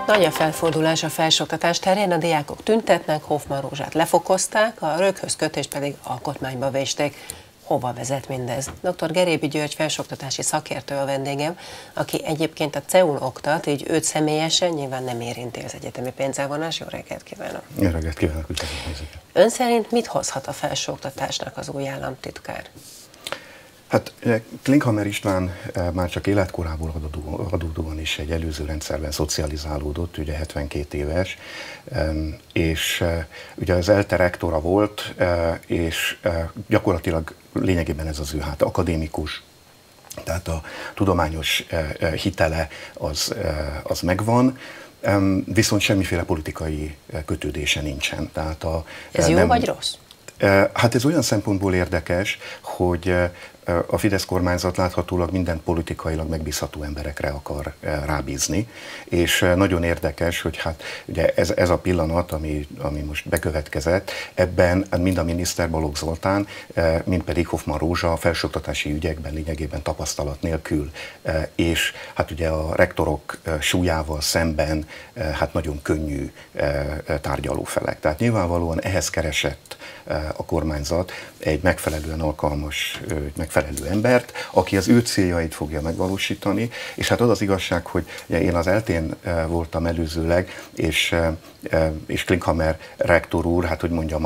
Nagy a felfordulás a felsőoktatás terén, a diákok tüntetnek, Hoffmann Rózsát lefokozták, a röghöz kötést pedig alkotmányba vésték. Hova vezet mindez? Dr. Gerébi György felsőoktatási szakértő a vendégem, aki egyébként a CEU-n oktat, így őt személyesen nyilván nem érinti az egyetemi pénzelvonás. Jó reggelt kívánok! Jó reggelt kívánok! Ön szerint mit hozhat a felsőoktatásnak az új államtitkár? Hát Klinkhammer István már csak életkorából adódóan is egy előző rendszerben szocializálódott, ugye 72 éves, és ugye az ELTE rektora volt, és gyakorlatilag lényegében ez az ő akadémikus, tehát a tudományos hitele az megvan, viszont semmiféle politikai kötődése nincsen. Tehát ez jó vagy rossz? Hát ez olyan szempontból érdekes, hogy a Fidesz kormányzat láthatólag minden politikailag megbízható emberekre akar rábízni, és nagyon érdekes, hogy hát ugye ez a pillanat, ami most bekövetkezett, ebben mind a miniszter Balogh Zoltán, mind pedig Hoffmann Rózsa a felsőoktatási ügyekben lényegében tapasztalat nélkül, és hát ugye a rektorok súlyával szemben hát nagyon könnyű tárgyalófelek. Tehát nyilvánvalóan ehhez keresett a kormányzat egy megfelelően alkalmas, megfelelő embert, aki az ő céljait fogja megvalósítani, és hát az az igazság, hogy én az ELTE-n voltam előzőleg, és Klinkhammer rektor úr, hát hogy mondjam,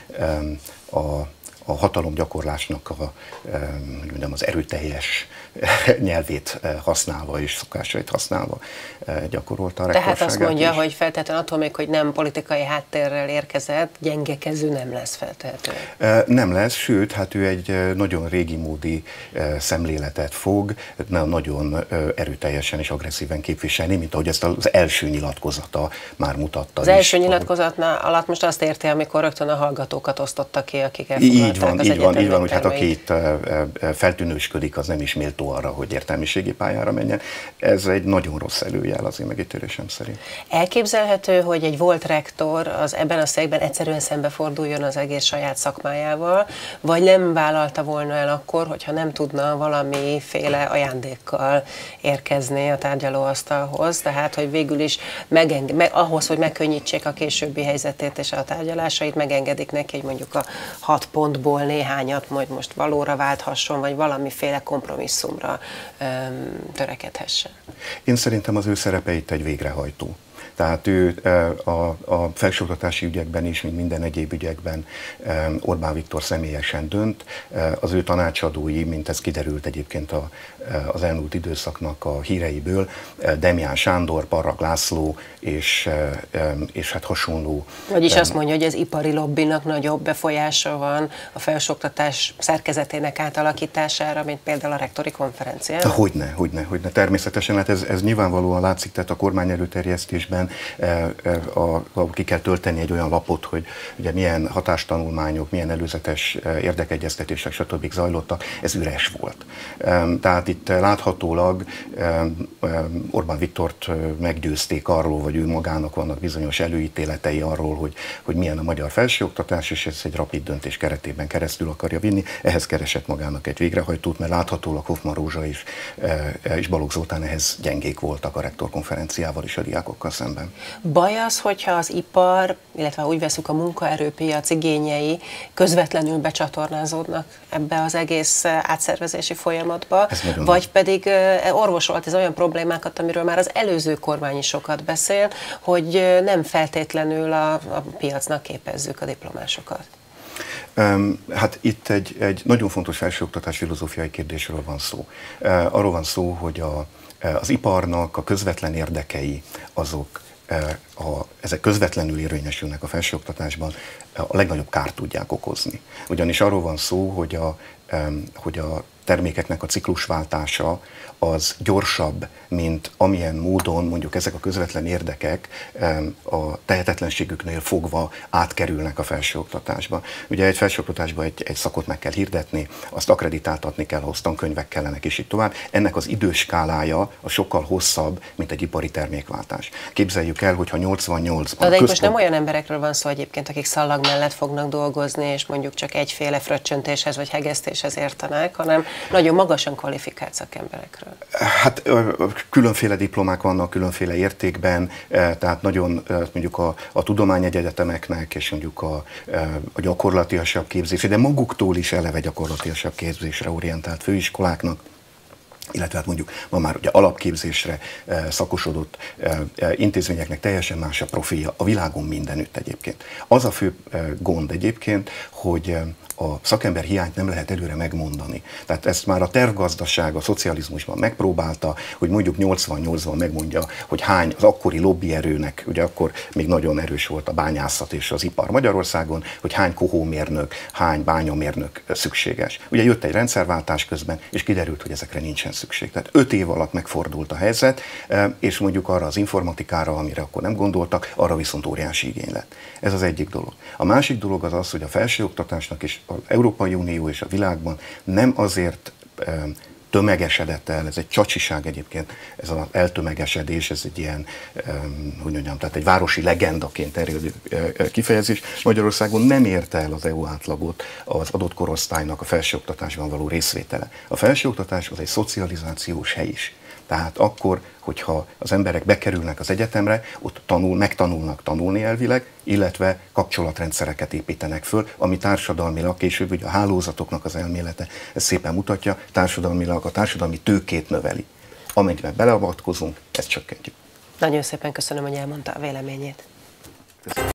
a hatalomgyakorlásnak az erőteljes nyelvét használva és szokásait használva gyakorolta a rektorságát. Tehát azt mondja, is. hogy feltétlenül attól még, hogy nem politikai háttérrel érkezett, gyengekező nem lesz feltétlenül. Nem lesz, sőt, hát ő egy nagyon régi módi szemléletet fog nagyon erőteljesen és agresszíven képviselni, mint ahogy ezt az első nyilatkozata már mutatta. Az első nyilatkozatnál alatt most azt érti, amikor rögtön a hallgatókat osztotta ki, akik elfoglalták az egyetem. Így van, hogy hát aki itt feltűnősködik, az nem is méltó arra, hogy értelmiségi pályára menjen. Ez egy nagyon rossz előjel az én megítélésem szerint. Elképzelhető, hogy egy volt rektor az ebben a székben egyszerűen szembeforduljon az egész saját szakmájával, vagy nem vállalta volna el akkor, hogyha nem tudna valamiféle ajándékkal érkezni a tárgyalóasztalhoz, tehát hogy végül is ahhoz, hogy megkönnyítsék a későbbi helyzetét és a tárgyalásait, megengedik neki, hogy mondjuk a 6 pontból néhányat majd most valóra válthasson, vagy valamiféle kompromisszumra törekedhessen. Én szerintem az ő szerepe itt egy végrehajtó. Tehát ő a felsőoktatási ügyekben is, mint minden egyéb ügyekben Orbán Viktor személyesen dönt. Az ő tanácsadói, mint ez kiderült egyébként az elmúlt időszaknak a híreiből, Demján Sándor, Parrag László és hát hasonló. Vagyis azt mondja, hogy az ipari lobbinak nagyobb befolyása van a felsőoktatás szerkezetének átalakítására, mint például a rektori konferencián. Hogyne. Természetesen, hát ez nyilvánvalóan látszik, tehát a kormány előterjesztésben ki kell tölteni egy olyan lapot, hogy ugye milyen hatástanulmányok, milyen előzetes érdekegyeztetések, stb. Zajlottak, ez üres volt. Tehát itt láthatólag Orbán Viktort meggyőzték arról, vagy ő magának vannak bizonyos előítéletei arról, hogy milyen a magyar felsőoktatás, és ez egy rapid döntés keretében keresztül akarja vinni. Ehhez keresett magának egy végrehajtót, mert láthatólag Hoffmann Rózsa és Balogh Zoltán ehhez gyengék voltak a rektorkonferenciával és a diákokkal szemben. Baj az, hogyha az ipar, illetve úgy veszük a munkaerőpiac igényei közvetlenül becsatornázódnak ebbe az egész átszervezési folyamatba, vagy pedig orvosolt ez olyan problémákat, amiről már az előző kormány is sokat beszél, hogy nem feltétlenül a piacnak képezzük a diplomásokat. Hát itt egy nagyon fontos felsőoktatás filozófiai kérdésről van szó. Arról van szó, hogy az iparnak a közvetlen érdekei ezek közvetlenül érvényesülnek a felsőoktatásban, a legnagyobb kárt tudják okozni. Ugyanis arról van szó, hogy a termékeknek a ciklusváltása az gyorsabb, mint amilyen módon mondjuk ezek a közvetlen érdekek a tehetetlenségüknél fogva átkerülnek a felsőoktatásba. Ugye egy felsőoktatásban egy szakot meg kell hirdetni, azt akkreditáltatni kell, ahhoz tankönyvek kellenek, és így tovább. Ennek az időskálája a sokkal hosszabb, mint egy ipari termékváltás. Képzeljük el, hogyha 88-ban... De most nem olyan emberekről van szó egyébként, akik szallag mellett fognak dolgozni, és mondjuk csak egyféle fröccsöntéshez vagy hegesztéshez értenek, hanem nagyon magasan kvalifikált szakemberekről. Hát különféle diplomák vannak, különféle értékben, tehát nagyon mondjuk a tudományegyetemeknek és mondjuk a gyakorlatiasabb képzésre, de maguktól is eleve gyakorlatiasabb képzésre orientált főiskoláknak, illetve hát mondjuk ma már ugye alapképzésre szakosodott intézményeknek teljesen más a profilja a világon mindenütt egyébként. Az a fő gond egyébként, hogy a szakember hiányt nem lehet előre megmondani. Tehát ezt már a tervgazdaság a szocializmusban megpróbálta, hogy mondjuk 88-ban megmondja, hogy hány az akkori lobbierőnek, ugye akkor még nagyon erős volt a bányászat és az ipar Magyarországon, hogy hány kohómérnök, hány bányamérnök szükséges. Ugye jött egy rendszerváltás közben, és kiderült, hogy ezekre nincsen szükség. Tehát 5 év alatt megfordult a helyzet, és mondjuk arra az informatikára, amire akkor nem gondoltak, arra viszont óriási igény lett. Ez az egyik dolog. A másik dolog az az, hogy a felsőoktatásnak is az Európai Unió és a világban nem azért tömegesedett el, ez egy csacsiság egyébként, ez az eltömegesedés, ez egy ilyen, hogy mondjam, tehát egy városi legendaként terjedő kifejezés. Magyarországon nem érte el az EU átlagot az adott korosztálynak a felsőoktatásban való részvétele. A felsőoktatás az egy szocializációs hely is. Tehát akkor, hogyha az emberek bekerülnek az egyetemre, ott megtanulnak tanulni elvileg, illetve kapcsolatrendszereket építenek föl, ami társadalmilag, később ugye a hálózatoknak az elmélete, ez szépen mutatja, társadalmilag a társadalmi tőkét növeli. Amennyiben beleavatkozunk, ezt csökkentjük. Nagyon szépen köszönöm, hogy elmondta a véleményét.